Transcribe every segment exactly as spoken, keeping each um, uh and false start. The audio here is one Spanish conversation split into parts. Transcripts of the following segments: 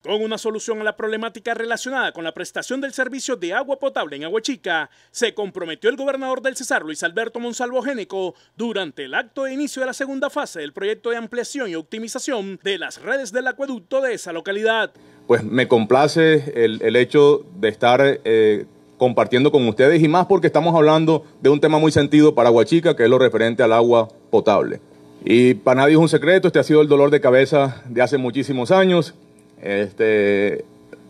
Con una solución a la problemática relacionada con la prestación del servicio de agua potable en Aguachica, se comprometió el gobernador del Cesar, Luis Alberto Monsalvo Géneco, durante el acto de inicio de la segunda fase del proyecto de ampliación y optimización de las redes del acueducto de esa localidad. Pues me complace el, el hecho de estar eh, compartiendo con ustedes, y más porque estamos hablando de un tema muy sentido para Aguachica, que es lo referente al agua potable. Y para nadie es un secreto, este ha sido el dolor de cabeza de hace muchísimos años. Este,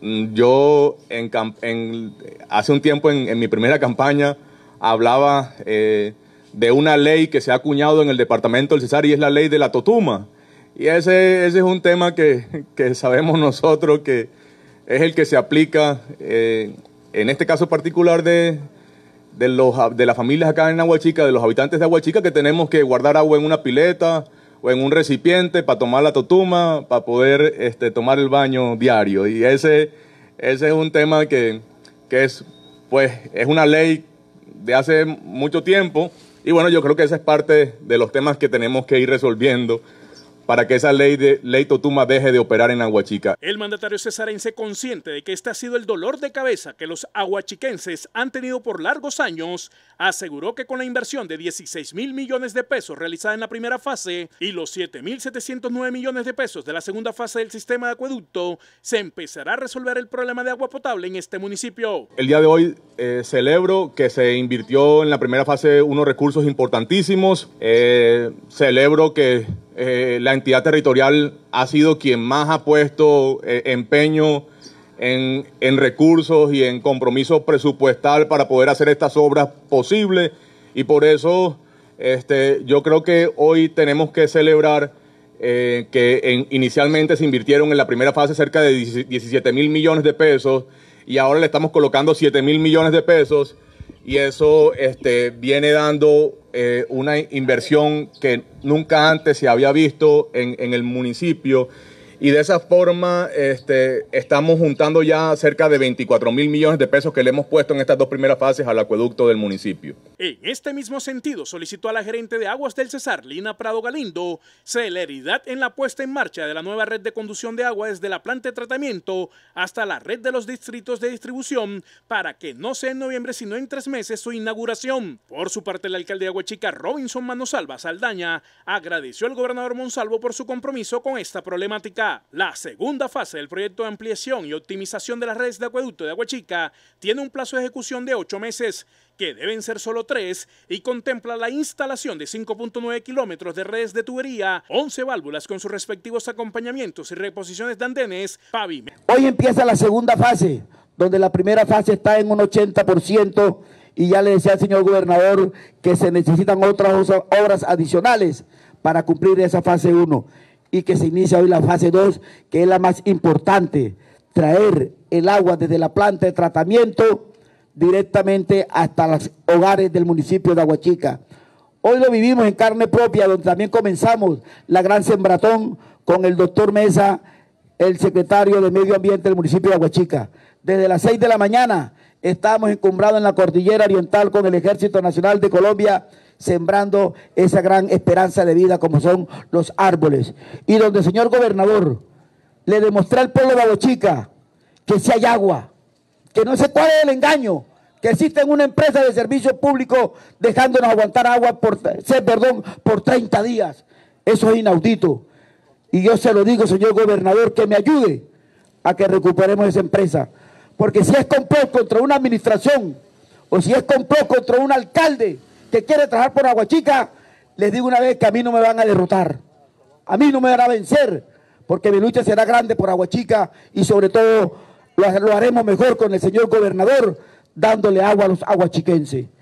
yo en, en, hace un tiempo en, en mi primera campaña hablaba eh, de una ley que se ha acuñado en el departamento del Cesar, y es la ley de la totuma. Y ese, ese es un tema que, que sabemos nosotros que es el que se aplica eh, en este caso particular de, de, los, de las familias acá en Aguachica, de los habitantes de Aguachica, que tenemos que guardar agua en una pileta o en un recipiente para tomar la totuma, para poder este, tomar el baño diario. Y ese, ese es un tema que, que es, pues, es una ley de hace mucho tiempo, y bueno, yo creo que esa es parte de los temas que tenemos que ir resolviendo para que esa ley de ley Totuma deje de operar en Aguachica. El mandatario cesarense, consciente de que este ha sido el dolor de cabeza que los aguachiquenses han tenido por largos años, aseguró que con la inversión de dieciséis mil millones de pesos realizada en la primera fase y los siete mil setecientos nueve millones de pesos de la segunda fase del sistema de acueducto, se empezará a resolver el problema de agua potable en este municipio. El día de hoy eh, celebro que se invirtió en la primera fase unos recursos importantísimos. Eh, celebro que Eh, la entidad territorial ha sido quien más ha puesto eh, empeño en, en recursos y en compromiso presupuestal para poder hacer estas obras posibles, y por eso este, yo creo que hoy tenemos que celebrar eh, que en, inicialmente se invirtieron en la primera fase cerca de diecisiete mil millones de pesos, y ahora le estamos colocando siete mil millones de pesos, y eso este, viene dando eh, una inversión que nunca antes se había visto en, en el municipio, y de esa forma este, estamos juntando ya cerca de veinticuatro mil millones de pesos que le hemos puesto en estas dos primeras fases al acueducto del municipio. En este mismo sentido, solicitó a la gerente de Aguas del Cesar, Lina Prado Galindo, celeridad en la puesta en marcha de la nueva red de conducción de agua desde la planta de tratamiento hasta la red de los distritos de distribución, para que no sea en noviembre sino en tres meses su inauguración. Por su parte, el alcalde de Aguachica, Robinson Manosalva Saldaña, agradeció al gobernador Monsalvo por su compromiso con esta problemática. La segunda fase del proyecto de ampliación y optimización de las redes de acueducto de Aguachica tiene un plazo de ejecución de ocho meses, que deben ser solo tres, y contempla la instalación de cinco punto nueve kilómetros de redes de tubería, once válvulas con sus respectivos acompañamientos y reposiciones de andenes, pavimento. Hoy empieza la segunda fase, donde la primera fase está en un ochenta por ciento, y ya le decía al señor gobernador que se necesitan otras obras adicionales para cumplir esa fase uno. Y que se inicia hoy la fase dos, que es la más importante, traer el agua desde la planta de tratamiento directamente hasta los hogares del municipio de Aguachica. Hoy lo vivimos en carne propia, donde también comenzamos la gran sembratón con el doctor Mesa, el secretario de Medio Ambiente del municipio de Aguachica. Desde las seis de la mañana estamos encumbrados en la cordillera oriental con el Ejército Nacional de Colombia, sembrando esa gran esperanza de vida como son los árboles, y donde, señor gobernador, le demostré al pueblo de Aguachica que si hay agua, que no sé cuál es el engaño, que existe una empresa de servicio público dejándonos aguantar agua por, perdón, por treinta días. Eso es inaudito, y yo se lo digo, señor gobernador, que me ayude a que recuperemos esa empresa, porque si es complot contra una administración, o si es complot contra un alcalde que quiere trabajar por Aguachica, les digo una vez que a mí no me van a derrotar, a mí no me van a vencer, porque mi lucha será grande por Aguachica, y sobre todo lo, lo haremos mejor con el señor gobernador, dándole agua a los aguachiquenses.